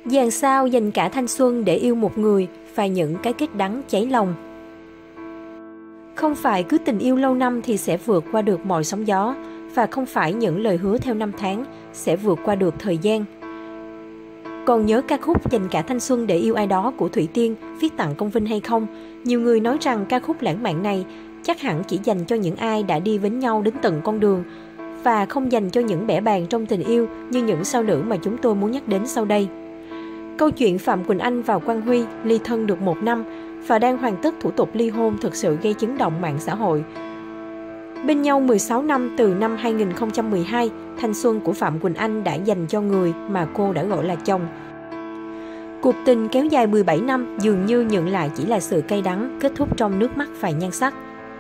Dàn sao dành cả thanh xuân để yêu một người và những cái kết đắng cháy lòng. Không phải cứ tình yêu lâu năm thì sẽ vượt qua được mọi sóng gió, và không phải những lời hứa theo năm tháng sẽ vượt qua được thời gian. Còn nhớ ca khúc Dành cả thanh xuân để yêu ai đó của Thủy Tiên viết tặng Công Vinh hay không? Nhiều người nói rằng ca khúc lãng mạn này chắc hẳn chỉ dành cho những ai đã đi với nhau đến tận con đường, và không dành cho những bẽ bàng trong tình yêu như những sao nữ mà chúng tôi muốn nhắc đến sau đây. Câu chuyện Phạm Quỳnh Anh và Quang Huy ly thân được 1 năm và đang hoàn tất thủ tục ly hôn thực sự gây chấn động mạng xã hội. Bên nhau 16 năm từ năm 2012, thanh xuân của Phạm Quỳnh Anh đã dành cho người mà cô đã gọi là chồng. Cuộc tình kéo dài 17 năm dường như nhận lại chỉ là sự cay đắng, kết thúc trong nước mắt và nhan sắc.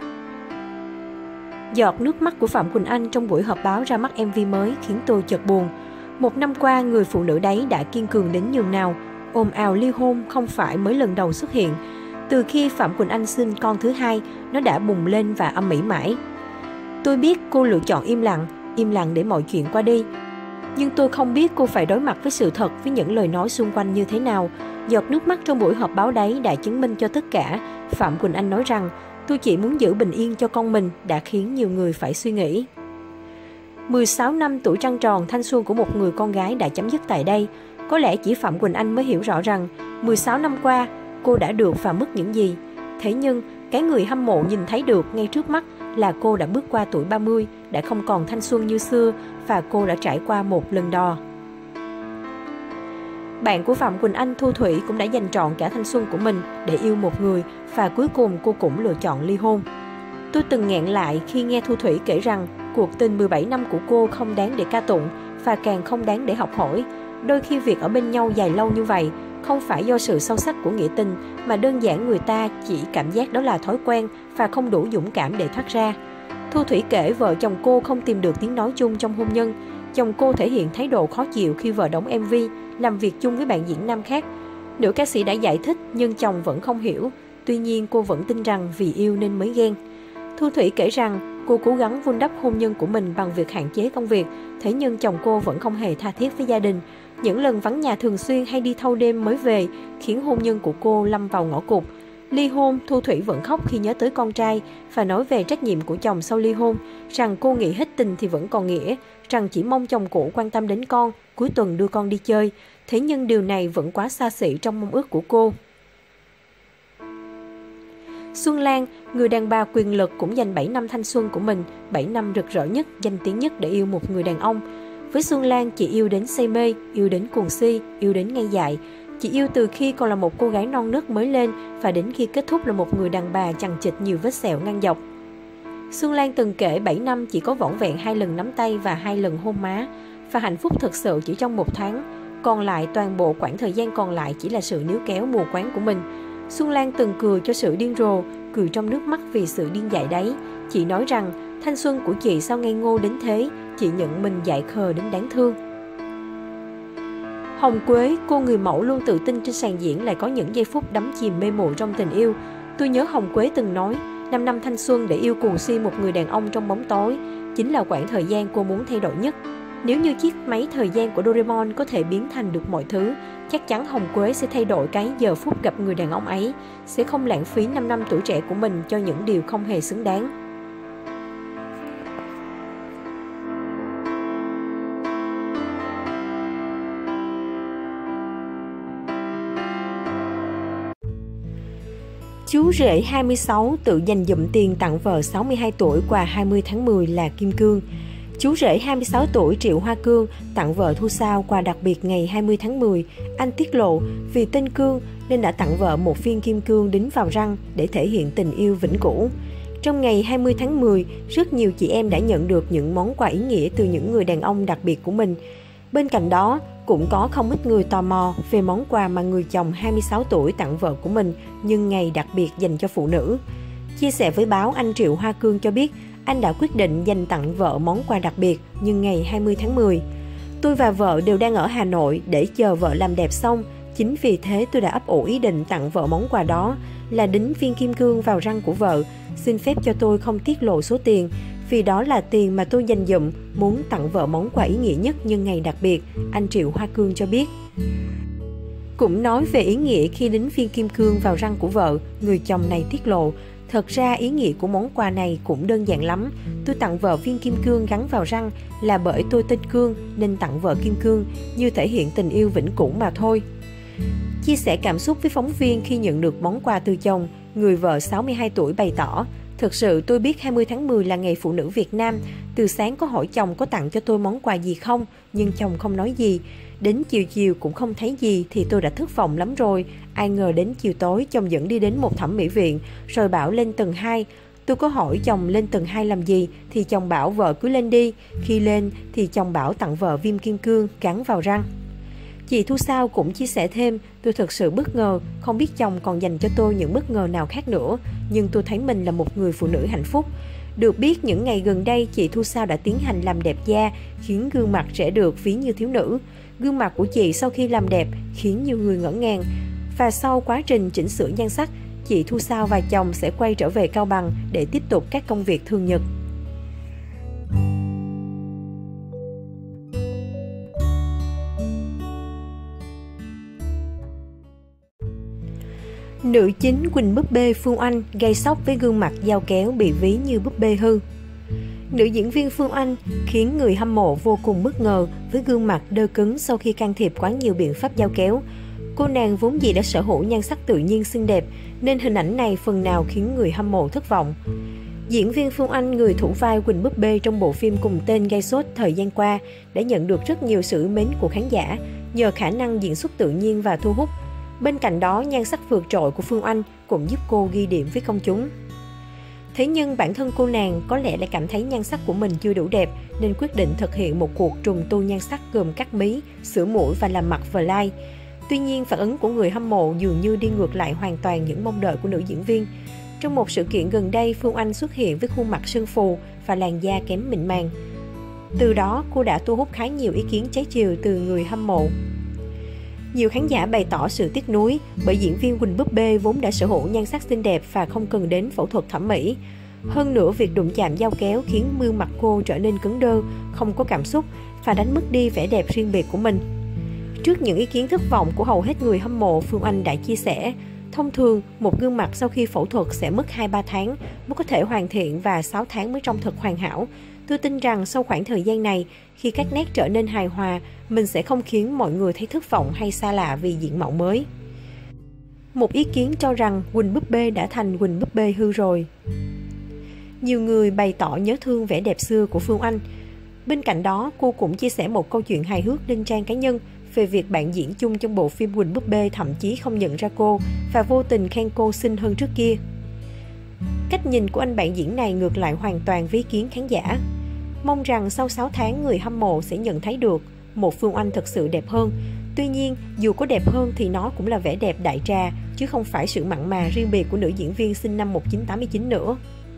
Giọt nước mắt của Phạm Quỳnh Anh trong buổi họp báo ra mắt MV mới khiến tôi chợt buồn. 1 năm qua, người phụ nữ đấy đã kiên cường đến nhường nào. Ồn ào ly hôn không phải mới lần đầu xuất hiện. Từ khi Phạm Quỳnh Anh sinh con thứ hai, nó đã bùng lên và âm ỉ mãi. Tôi biết cô lựa chọn im lặng để mọi chuyện qua đi. Nhưng tôi không biết cô phải đối mặt với sự thật, với những lời nói xung quanh như thế nào. Giọt nước mắt trong buổi họp báo đấy đã chứng minh cho tất cả. Phạm Quỳnh Anh nói rằng, tôi chỉ muốn giữ bình yên cho con mình, đã khiến nhiều người phải suy nghĩ. 16 năm tuổi trăng tròn, thanh xuân của một người con gái đã chấm dứt tại đây. Có lẽ chỉ Phạm Quỳnh Anh mới hiểu rõ rằng 16 năm qua cô đã được và mất những gì. Thế nhưng cái người hâm mộ nhìn thấy được ngay trước mắt là cô đã bước qua tuổi 30, đã không còn thanh xuân như xưa, và cô đã trải qua một lần đò. Bạn của Phạm Quỳnh Anh, Thu Thủy, cũng đã dành trọn cả thanh xuân của mình để yêu một người, và cuối cùng cô cũng lựa chọn ly hôn. Tôi từng nghẹn lại khi nghe Thu Thủy kể rằng cuộc tình 17 năm của cô không đáng để ca tụng, và càng không đáng để học hỏi. Đôi khi việc ở bên nhau dài lâu như vậy không phải do sự sâu sắc của nghĩa tình, mà đơn giản người ta chỉ cảm giác đó là thói quen và không đủ dũng cảm để thoát ra. Thu Thủy kể vợ chồng cô không tìm được tiếng nói chung trong hôn nhân. Chồng cô thể hiện thái độ khó chịu khi vợ đóng MV, làm việc chung với bạn diễn nam khác. Nữ ca sĩ đã giải thích nhưng chồng vẫn không hiểu. Tuy nhiên cô vẫn tin rằng vì yêu nên mới ghen. Thu Thủy kể rằng cô cố gắng vun đắp hôn nhân của mình bằng việc hạn chế công việc, thế nhưng chồng cô vẫn không hề tha thiết với gia đình. Những lần vắng nhà thường xuyên hay đi thâu đêm mới về khiến hôn nhân của cô lâm vào ngõ cụt. Ly hôn, Thu Thủy vẫn khóc khi nhớ tới con trai và nói về trách nhiệm của chồng sau ly hôn, rằng cô nghĩ hết tình thì vẫn còn nghĩa, rằng chỉ mong chồng cũ quan tâm đến con, cuối tuần đưa con đi chơi. Thế nhưng điều này vẫn quá xa xỉ trong mong ước của cô. Xuân Lan, người đàn bà quyền lực, cũng dành 7 năm thanh xuân của mình, 7 năm rực rỡ nhất, danh tiếng nhất để yêu một người đàn ông. Với Xuân Lan, chị yêu đến say mê, yêu đến cuồng si, yêu đến ngây dại. Chị yêu từ khi còn là một cô gái non nớt mới lên và đến khi kết thúc là một người đàn bà chằng chịt nhiều vết sẹo ngang dọc. Xuân Lan từng kể 7 năm chỉ có vỏn vẹn 2 lần nắm tay và 2 lần hôn má, và hạnh phúc thực sự chỉ trong 1 tháng. Còn lại toàn bộ quãng thời gian còn lại chỉ là sự níu kéo mù quáng của mình. Xuân Lan từng cười cho sự điên rồ, cười trong nước mắt vì sự điên dại đấy. Chị nói rằng thanh xuân của chị sao ngây ngô đến thế, chị nhận mình dại khờ đến đáng thương. Hồng Quế, cô người mẫu luôn tự tin trên sàn diễn, lại có những giây phút đắm chìm mê muội trong tình yêu. Tôi nhớ Hồng Quế từng nói, 5 năm thanh xuân để yêu cuồng si một người đàn ông trong bóng tối chính là quãng thời gian cô muốn thay đổi nhất. Nếu như chiếc máy thời gian của Doraemon có thể biến thành được mọi thứ, chắc chắn Hồng Quế sẽ thay đổi cái giờ phút gặp người đàn ông ấy, sẽ không lãng phí 5 năm tuổi trẻ của mình cho những điều không hề xứng đáng. Chú rể 26 tự dành dụm tiền tặng vợ 62 tuổi quà 20 tháng 10 là kim cương. Chú rể 26 tuổi Triệu Hoa Cương tặng vợ Thu Sao quà đặc biệt ngày 20 tháng 10. Anh tiết lộ vì tên Cương nên đã tặng vợ một viên kim cương đính vào răng để thể hiện tình yêu vĩnh cửu. Trong ngày 20 tháng 10, rất nhiều chị em đã nhận được những món quà ý nghĩa từ những người đàn ông đặc biệt của mình. Bên cạnh đó, cũng có không ít người tò mò về món quà mà người chồng 26 tuổi tặng vợ của mình nhân ngày đặc biệt dành cho phụ nữ. Chia sẻ với báo, anh Triệu Hoa Cương cho biết anh đã quyết định dành tặng vợ món quà đặc biệt nhân ngày 20 tháng 10. Tôi và vợ đều đang ở Hà Nội để chờ vợ làm đẹp xong. Chính vì thế tôi đã ấp ủ ý định tặng vợ món quà đó là đính viên kim cương vào răng của vợ. Xin phép cho tôi không tiết lộ số tiền, vì đó là tiền mà tôi dành dụm muốn tặng vợ món quà ý nghĩa nhất nhân ngày đặc biệt, anh Triệu Hoa Cương cho biết. Cũng nói về ý nghĩa khi đính viên kim cương vào răng của vợ, người chồng này tiết lộ. Thật ra ý nghĩa của món quà này cũng đơn giản lắm. Tôi tặng vợ viên kim cương gắn vào răng là bởi tôi tên Cương nên tặng vợ kim cương, như thể hiện tình yêu vĩnh cửu mà thôi. Chia sẻ cảm xúc với phóng viên khi nhận được món quà từ chồng, người vợ 62 tuổi bày tỏ: Thực sự tôi biết 20 tháng 10 là ngày phụ nữ Việt Nam. Từ sáng có hỏi chồng có tặng cho tôi món quà gì không, nhưng chồng không nói gì. Đến chiều cũng không thấy gì thì tôi đã thất vọng lắm rồi. Ai ngờ đến chiều tối chồng dẫn đi đến một thẩm mỹ viện, rồi bảo lên tầng 2. Tôi có hỏi chồng lên tầng 2 làm gì thì chồng bảo vợ cứ lên đi. Khi lên thì chồng bảo tặng vợ viên kim cương gắn vào răng. Chị Thu Sao cũng chia sẻ thêm: Tôi thực sự bất ngờ, không biết chồng còn dành cho tôi những bất ngờ nào khác nữa, nhưng tôi thấy mình là một người phụ nữ hạnh phúc. Được biết những ngày gần đây chị Thu Sao đã tiến hành làm đẹp da, khiến gương mặt trẻ được ví như thiếu nữ. Gương mặt của chị sau khi làm đẹp khiến nhiều người ngỡ ngàng. Và sau quá trình chỉnh sửa nhan sắc, chị Thu Sao và chồng sẽ quay trở về Cao Bằng để tiếp tục các công việc thường nhật. Nữ chính Quỳnh búp bê Phương Oanh gây sốc với gương mặt dao kéo bị ví như búp bê hư. Nữ diễn viên Phương Oanh khiến người hâm mộ vô cùng bất ngờ với gương mặt đơ cứng sau khi can thiệp quá nhiều biện pháp dao kéo. Cô nàng vốn dĩ đã sở hữu nhan sắc tự nhiên xinh đẹp, nên hình ảnh này phần nào khiến người hâm mộ thất vọng. Diễn viên Phương Oanh, người thủ vai Quỳnh búp bê trong bộ phim cùng tên gây sốt thời gian qua, đã nhận được rất nhiều sự mến của khán giả nhờ khả năng diễn xuất tự nhiên và thu hút. Bên cạnh đó, nhan sắc vượt trội của Phương Oanh cũng giúp cô ghi điểm với công chúng. Thế nhưng bản thân cô nàng có lẽ lại cảm thấy nhan sắc của mình chưa đủ đẹp nên quyết định thực hiện một cuộc trùng tu nhan sắc gồm cắt mí, sửa mũi và làm mặt fly. Tuy nhiên, phản ứng của người hâm mộ dường như đi ngược lại hoàn toàn những mong đợi của nữ diễn viên. Trong một sự kiện gần đây, Phương Oanh xuất hiện với khuôn mặt sưng phù và làn da kém mịn màng. Từ đó, cô đã thu hút khá nhiều ý kiến trái chiều từ người hâm mộ. Nhiều khán giả bày tỏ sự tiếc nuối bởi diễn viên Quỳnh búp bê vốn đã sở hữu nhan sắc xinh đẹp và không cần đến phẫu thuật thẩm mỹ. Hơn nữa, việc đụng chạm dao kéo khiến gương mặt cô trở nên cứng đơ, không có cảm xúc và đánh mất đi vẻ đẹp riêng biệt của mình. Trước những ý kiến thất vọng của hầu hết người hâm mộ, Phương Oanh đã chia sẻ: Thông thường, một gương mặt sau khi phẫu thuật sẽ mất 2-3 tháng mới có thể hoàn thiện và 6 tháng mới trông thật hoàn hảo. Tôi tin rằng sau khoảng thời gian này, khi các nét trở nên hài hòa, mình sẽ không khiến mọi người thấy thất vọng hay xa lạ vì diện mạo mới. Một ý kiến cho rằng Quỳnh búp bê đã thành Quỳnh búp bê hư rồi. Nhiều người bày tỏ nhớ thương vẻ đẹp xưa của Phương Oanh. Bên cạnh đó, cô cũng chia sẻ một câu chuyện hài hước lên trang cá nhân về việc bạn diễn chung trong bộ phim Quỳnh búp bê thậm chí không nhận ra cô và vô tình khen cô xinh hơn trước kia. Cách nhìn của anh bạn diễn này ngược lại hoàn toàn với ý kiến khán giả. Mong rằng sau 6 tháng người hâm mộ sẽ nhận thấy được một Phương Oanh thật sự đẹp hơn. Tuy nhiên, dù có đẹp hơn thì nó cũng là vẻ đẹp đại trà, chứ không phải sự mặn mà riêng biệt của nữ diễn viên sinh năm 1989 nữa.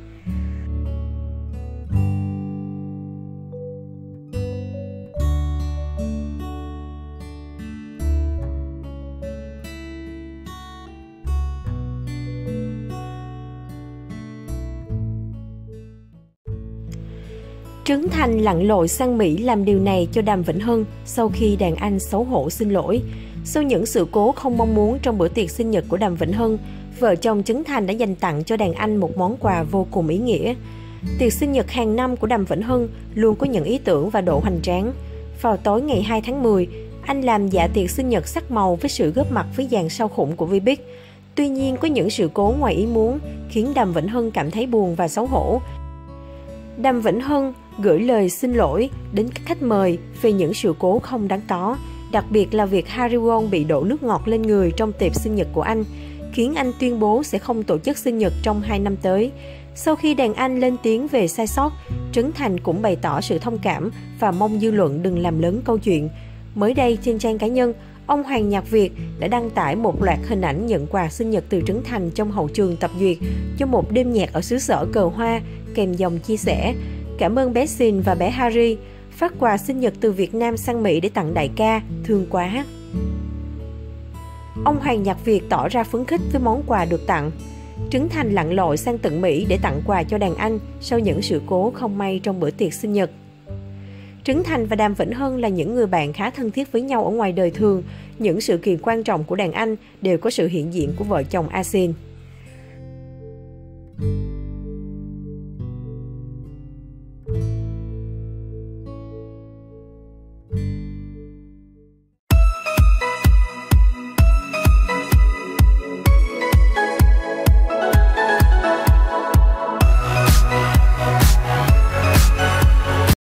Trấn Thành lặn lội sang Mỹ làm điều này cho Đàm Vĩnh Hưng sau khi đàn anh xấu hổ xin lỗi. Sau những sự cố không mong muốn trong bữa tiệc sinh nhật của Đàm Vĩnh Hưng, vợ chồng Trấn Thành đã dành tặng cho đàn anh một món quà vô cùng ý nghĩa. Tiệc sinh nhật hàng năm của Đàm Vĩnh Hưng luôn có những ý tưởng và độ hoành tráng. Vào tối ngày 2 tháng 10, anh làm dạ tiệc sinh nhật sắc màu với sự góp mặt với dàn sao khủng của Vbiz. Tuy nhiên, có những sự cố ngoài ý muốn khiến Đàm Vĩnh Hưng cảm thấy buồn và xấu hổ. Đàm Vĩnh Hưng gửi lời xin lỗi đến các khách mời về những sự cố không đáng có, đặc biệt là việc Harry Won bị đổ nước ngọt lên người trong tiệc sinh nhật của anh, khiến anh tuyên bố sẽ không tổ chức sinh nhật trong 2 năm tới. Sau khi đàn anh lên tiếng về sai sót, Trấn Thành cũng bày tỏ sự thông cảm và mong dư luận đừng làm lớn câu chuyện. Mới đây trên trang cá nhân, ông Hoàng Nhạc Việt đã đăng tải một loạt hình ảnh nhận quà sinh nhật từ Trấn Thành trong hậu trường tập duyệt cho một đêm nhạc ở xứ sở cờ hoa, kèm dòng chia sẻ: Cảm ơn bé Xin và bé Harry, phát quà sinh nhật từ Việt Nam sang Mỹ để tặng đại ca, thương quá. Ông Hoàng Nhạc Việt tỏ ra phấn khích với món quà được tặng. Trấn Thành lặn lội sang tận Mỹ để tặng quà cho đàn anh sau những sự cố không may trong bữa tiệc sinh nhật. Trấn Thành và Đàm Vĩnh Hưng là những người bạn khá thân thiết với nhau ở ngoài đời thường, những sự kiện quan trọng của đàn anh đều có sự hiện diện của vợ chồng Asin.